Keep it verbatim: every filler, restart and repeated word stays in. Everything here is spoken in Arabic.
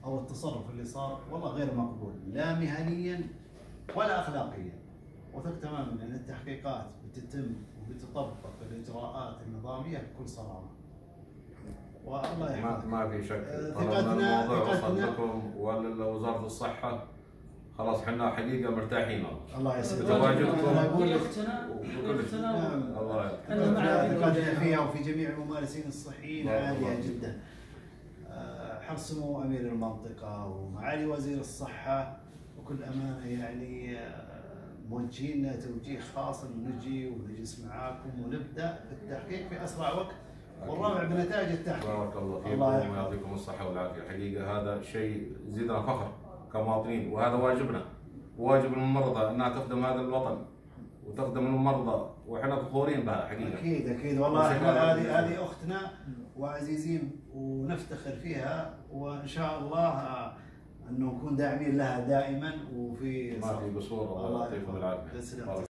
او التصرف اللي صار والله غير مقبول، لا مهنيا ولا اخلاقيا. وثق تماما ان التحقيقات بتتم وبتطبق الاجراءات النظاميه بكل صرامه. والله يحفظك. ما في شك. ثقتنا الموضوع وصل لكم ولوزاره الصحه، خلاص احنا حقيقه مرتاحين. الله يسلمك. بتواجدكم انا اقول لك اختنا اختنا الله ثقتنا فيها وفي جميع الممارسين الصحيين عاليه جدا. حرص سمو امير المنطقه ومعالي وزير الصحه بكل امانه يعني موجهين توجيه خاص انه نجي ونجلس معاكم ونبدا التحقيق في اسرع وقت والرابع بنتائج التحقيق. بارك الله فيكم ويعطيكم الصحه والعافيه. حقيقه هذا شيء يزيدنا فخر كمواطنين، وهذا واجبنا وواجب الممرضه انها تخدم هذا الوطن وتخدم المرضى، واحنا فخورين بها حقيقه. اكيد اكيد والله هذه هذه اختنا وعزيزين ونفتخر فيها، وان شاء الله انه نكون داعمين لها دائما وفي ما في قصور. الله يعطيكم العافيه.